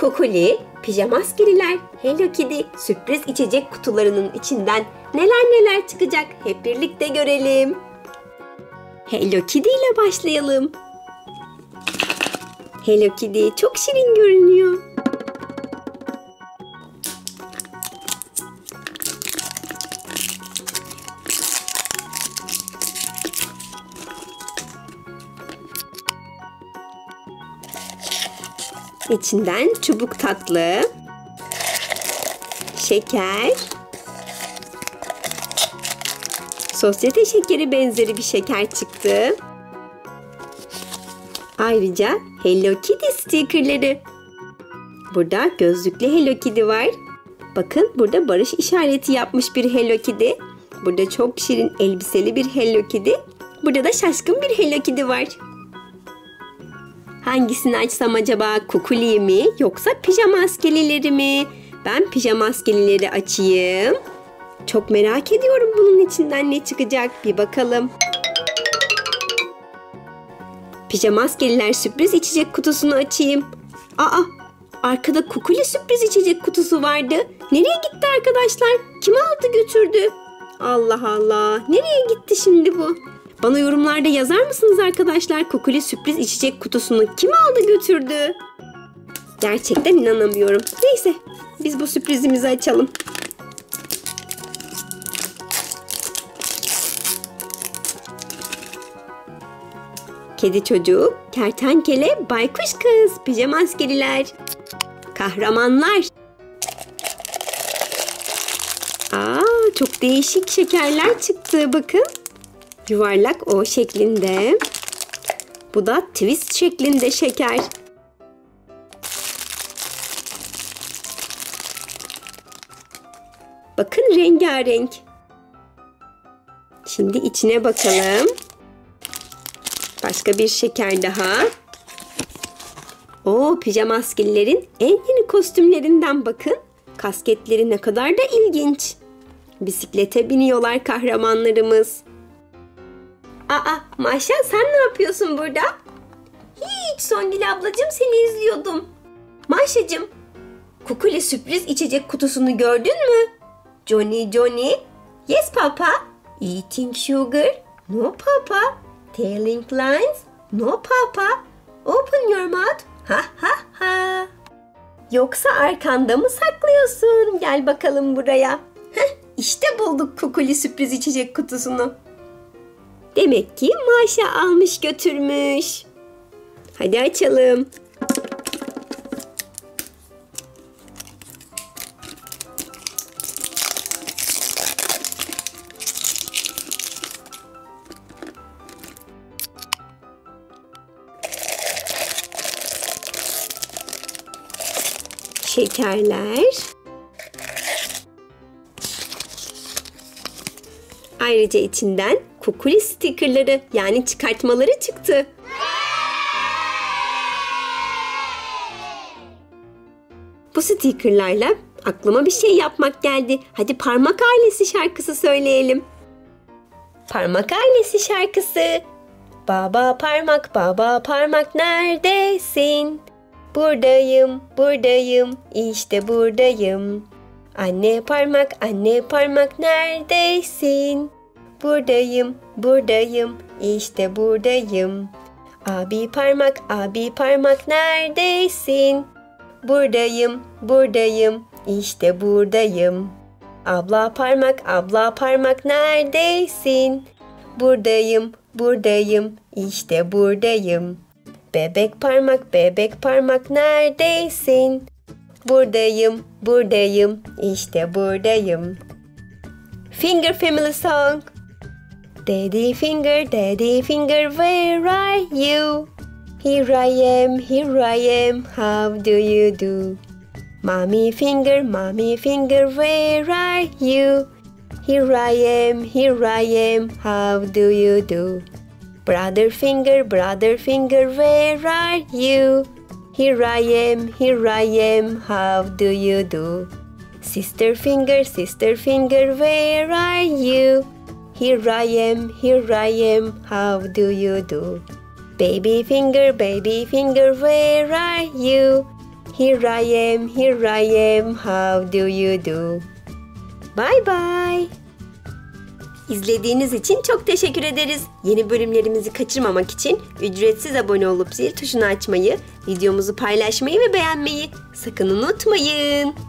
Kukuli, pijamaskeliler, Hello Kitty sürpriz içecek kutularının içinden neler çıkacak hep birlikte görelim. Hello Kitty ile başlayalım. Hello Kitty çok şirin görünüyor. İçinden çubuk tatlı, şeker, sosyete şekeri benzeri bir şeker çıktı. Ayrıca Hello Kitty stickerleri. Burada gözlüklü Hello Kitty var. Bakın burada barış işareti yapmış bir Hello Kitty. Burada çok şirin elbiseli bir Hello Kitty. Burada da şaşkın bir Hello Kitty var. Hangisini açsam acaba? Kukuli'yi mi yoksa pijamaskelileri mi? Ben pijamaskelileri açayım. Çok merak ediyorum bunun içinden ne çıkacak. Bir bakalım. Pijamaskeliler sürpriz içecek kutusunu açayım. Arkada Kukuli sürpriz içecek kutusu vardı. Nereye gitti arkadaşlar? Kim aldı götürdü? Allah Allah. Nereye gitti şimdi bu? Bana yorumlarda yazar mısınız arkadaşlar? Kukuli sürpriz içecek kutusunu kim aldı götürdü? Gerçekten inanamıyorum. Neyse, biz bu sürprizimizi açalım. Kedi çocuk, kertenkele, baykuş kız, pijamaskeliler, kahramanlar. Çok değişik şekerler çıktı bakın. Yuvarlak O şeklinde. Bu da twist şeklinde şeker. Bakın rengarenk. Şimdi içine bakalım. Başka bir şeker daha. Pijamaskelilerin en yeni kostümlerinden bakın. Kasketleri ne kadar da ilginç. Bisiklete biniyorlar kahramanlarımız. Maşa sen ne yapıyorsun burada? Hiç Songül ablacığım seni izliyordum. Maşacığım, Kukuli sürpriz içecek kutusunu gördün mü? Johnny. Yes papa. Eating sugar? No papa. Telling lies? No papa. Open your mouth? Ha. Yoksa arkanda mı saklıyorsun? Gel bakalım buraya. İşte bulduk Kukuli sürpriz içecek kutusunu. Demek ki Maşa almış götürmüş. Hadi açalım. Şekerler. Ayrıca içinden Kukuli stickerları yani çıkartmaları çıktı. Bu stickerlarla aklıma bir şey yapmak geldi. Hadi Parmak Ailesi şarkısı söyleyelim. Parmak Ailesi şarkısı. Baba parmak neredesin? Buradayım, işte buradayım. Anne parmak neredesin? Buradayım, işte buradayım. Abi parmak neredesin? Buradayım, işte buradayım. Abla parmak neredesin? Buradayım, işte buradayım. Bebek parmak neredesin? Buradayım, işte buradayım. Finger Family Song. Daddy finger, where are you? Here I am, how do you do? Mommy finger, where are you? Here I am, how do you do? Brother finger, where are you? Here I am, how do you do? Sister finger, where are you? Here I am, how do you do? Baby finger, where are you? Here I am, here I am, how do you do? Bye bye. İzlediğiniz için çok teşekkür ederiz. Yeni bölümlerimizi kaçırmamak için ücretsiz abone olup zil tuşunu açmayı, videomuzu paylaşmayı ve beğenmeyi sakın unutmayın.